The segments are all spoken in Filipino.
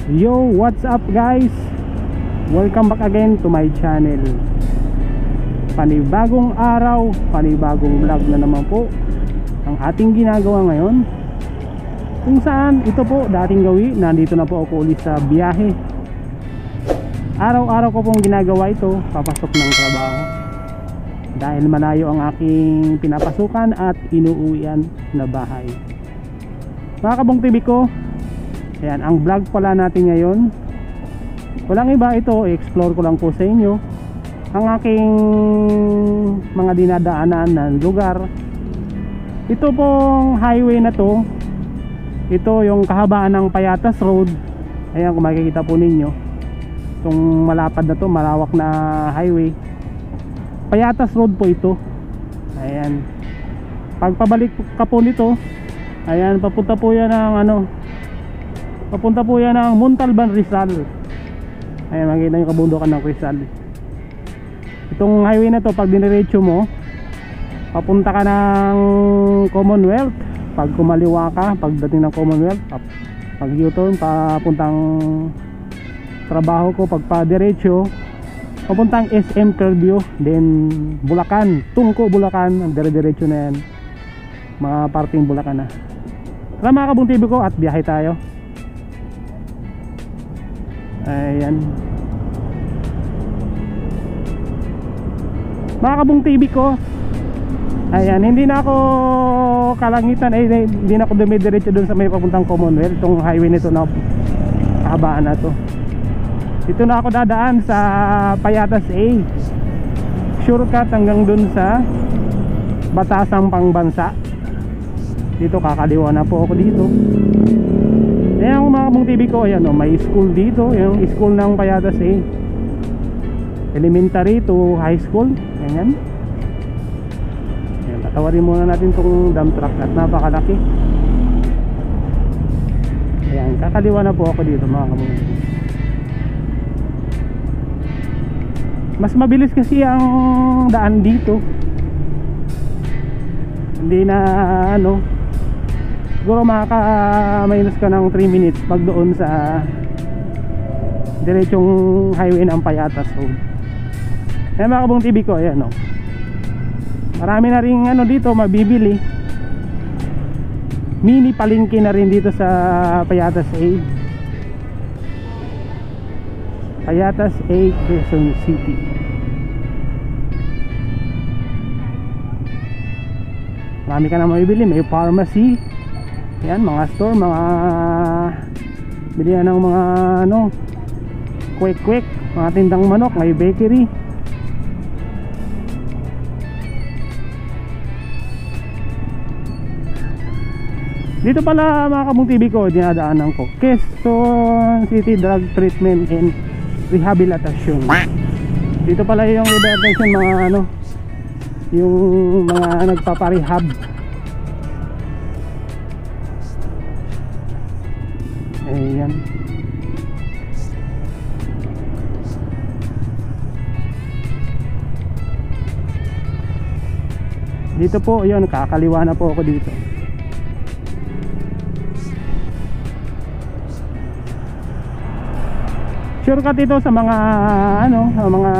Yo, what's up guys? Welcome back again to my channel. Panibagong araw, panibagong vlog na naman po ang ating ginagawa ngayon, kung saan ito po dating gawin. Nandito na po ako ulit sa biyahe. Araw-araw ko pong ginagawa ito, papasok ng trabaho, dahil malayo ang aking pinapasukan at inuuwian na bahay. Mga kabong TV ko, ayan, ang vlog pala natin ngayon, walang iba, ito i-explore ko lang po sa inyo ang aking mga dinadaanan ng lugar. Ito pong highway na to, ito yung kahabaan ng Payatas Road. Ayan, kung makikita po ninyo, itong malapad na to, malawak na highway, Payatas Road po ito. Ayan, pagpabalik ka po nito, ayan, papunta po yan ng papunta po yan ng Montalban, Rizal. Ayan, makikita yung kabundukan ng Rizal. Itong highway na to, pag diniretso mo, papunta ka ng Commonwealth. Pag kumaliwa ka, pagdating ng Commonwealth, pag U-turn, papuntang trabaho ko. Pag pa-diretso, papuntang SM Fairview, then Bulacan, Tungko, Bulacan. Ang dire-diretso na yan, mga parting Bulacan na. Tara mga kabong TV ko, at biyahe tayo. Ayan, mga kabong TV ko, ayan, hindi na ako kalangitan, hindi na ako dumidiretso dun sa may papuntang Commonwealth. Itong highway nito na kahabaan na to, dito na ako dadaan sa Payatas A, shortcut hanggang dun sa Batasang Pangbansa. Dito kakaliwa na po ako dito. Ayan mga kabong TV ko, ayan, may school dito, yung school ng Payatas A, elementary to high school. Ayan, ayan, tatawarin muna natin itong dump truck at napakalaki. Ayan, kakaliwa na po ako dito mga kabong. Mas mabilis kasi ang daan dito, hindi na siguro makaka-minus ka ng 3 minutes pag doon sa diretsong highway ng Payatas Road. Ayan mga kabong TV ko, ayan marami na rin dito mabibili. Mini palengke na rin dito sa Payatas A, Payatas A, Quezon City. Marami ka na mabibili, may pharmacy. Yan, mga store, mga bilihan ng mga quick, mga tindang manok, may bakery. Dito pala mga kabong TV ko, dinadaanan ko, Quezon City Drug Treatment and Rehabilitation. Dito pala yung rehabilitation, mga yung mga nagpaparehab. Ayan, dito po, yun, kakaliwa na po ako dito. Shortcut ito sa mga sa mga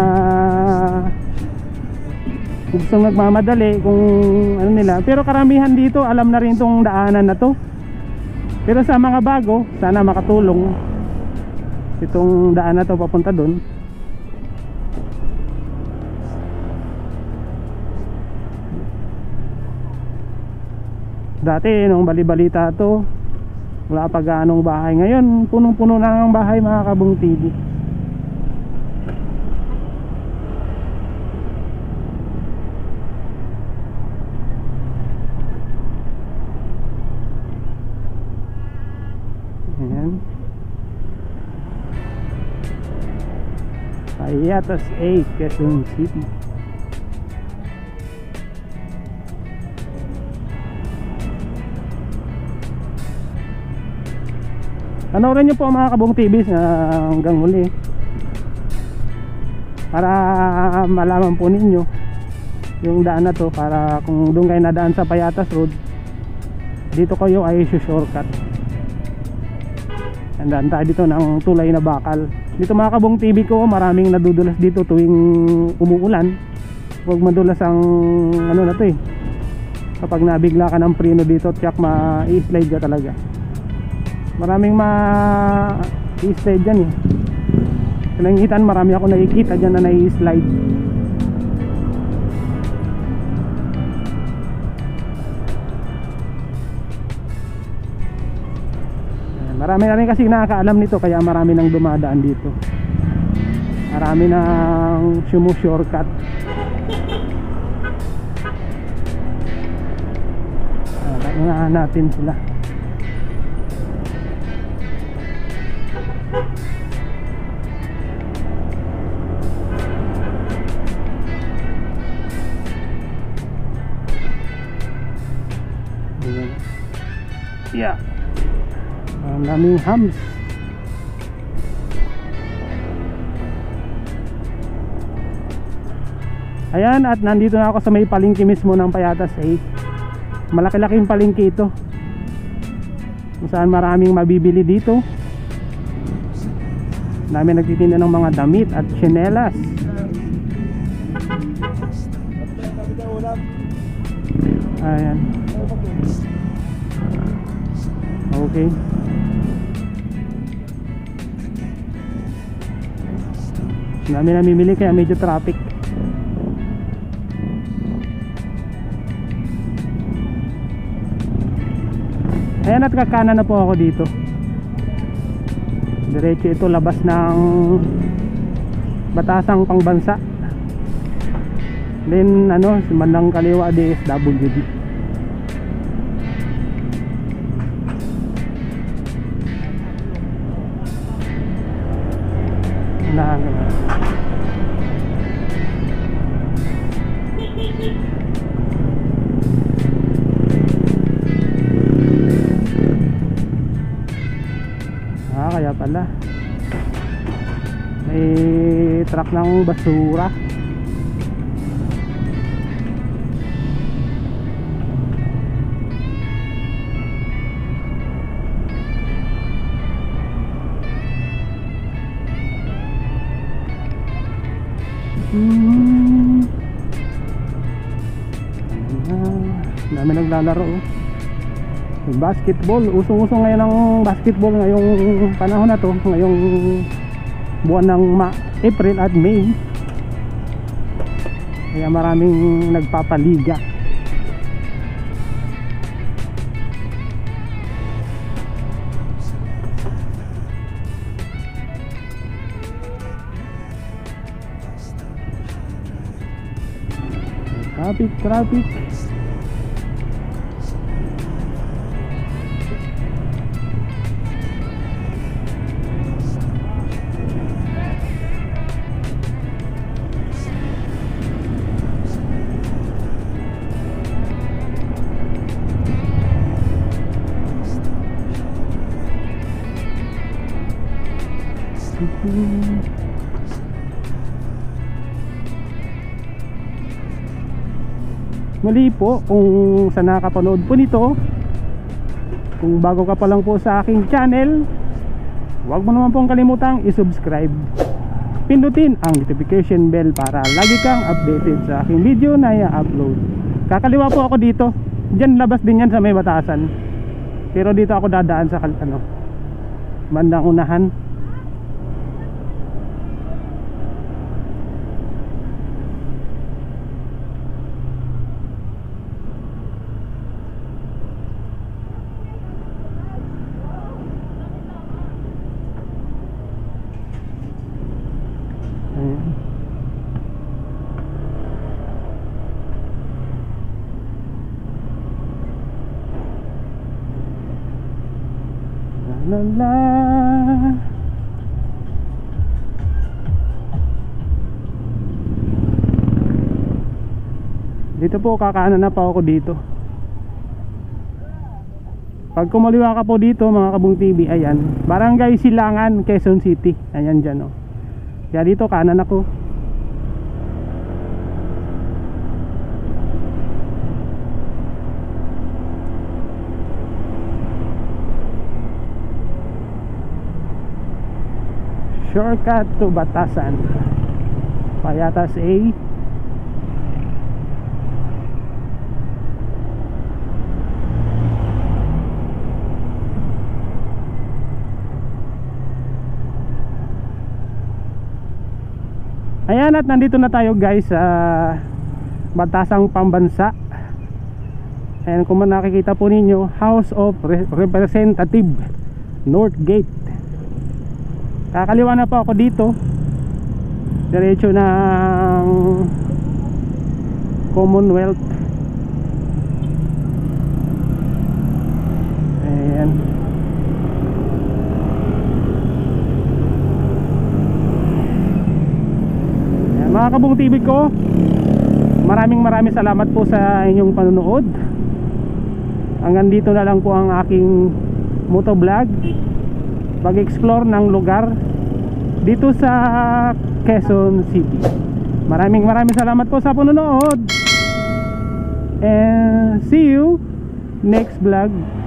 gustong nagmamadali, kung nila. Pero karamihan dito alam na rin itong daanan na to. Pero sa mga bago, sana makatulong itong daan na to papunta doon. Dati nung bali-balita to, wala pa gaanong bahay. Ngayon punong-puno na ang bahay mga kabong TV. Ayan, Payatas A, Quezon City. Panoorin nyo po mga kabong TV hanggang huli, para malaman po ninyo yung daan na to, para kung doon kayo nadaan sa Payatas Road, dito kayo ay shortcut. Andaan tayo dito ng tulay na bakal. Dito mga kabong TV ko, maraming nadudulas dito tuwing umuulan. Huwag madulas ang ano na to eh. Kapag nabigla ka ng preno dito, tiyak ma-i-slide ka talaga. Maraming ma-i-slide dyan eh. Pinangitan, marami ako nakikita dyan na nai-slide. Marami na rin kasi nakakaalam nito, kaya marami nang dumadaan dito. Marami nang shortcut. Tingnan natin sila. Yeah. Ang daming hams. Ayan, at nandito na ako sa may palengke mismo ng Payatas eh. Malaki-laking palengke ito, kung saan maraming mabibili dito. Dami nagtitinda ng mga damit at tsinelas. Ayan. Okay. Dami namimili kaya medyo traffic. Ayan, at kakanan na po ako dito. Diretso ito, labas ng Batasang Pangbansa. Then ano, bandang kaliwa DSWD. Unahan ko na. Kaya pala may truck ng basura. Dami naglalaro oh. Basketball, usong-usong ngayon ang basketball ngayong panahon na to, ngayong buwan ng April at May. Kaya maraming nagpapaliga. Traffic. Muli po, kung sa nakapanood po nito, kung bago ka pa lang po sa aking channel, huwag mo naman pong kalimutang i-subscribe. Pindutin ang notification bell para lagi kang updated sa aking video na i-upload. Kakaliwa po ako dito. Diyan labas din yan sa may Batasan. Pero dito ako dadaan sa bandang unahan. La. Dito po, kakaanan na pa ako dito. Pag kumaliwa ka po dito mga Kabong TV, ayan, Barangay Silangan, Quezon City. Ayan dyan oh. Kaya dito kanan ako. shortcut to Batasan, Payatas A. Ayan, at nandito na tayo guys sa Batasang Pambansa. Ayan, kung nakikita po ninyo, House of Representative North Gate. Kakaliwa na po ako dito, diretso ng Commonwealth. Ayan. Mga Kabong TV ko, maraming salamat po sa inyong panonood. Hanggang dito na lang po ang aking motovlog, pag-explore ng lugar dito sa Quezon City. Maraming salamat po sa panonood, and see you next vlog.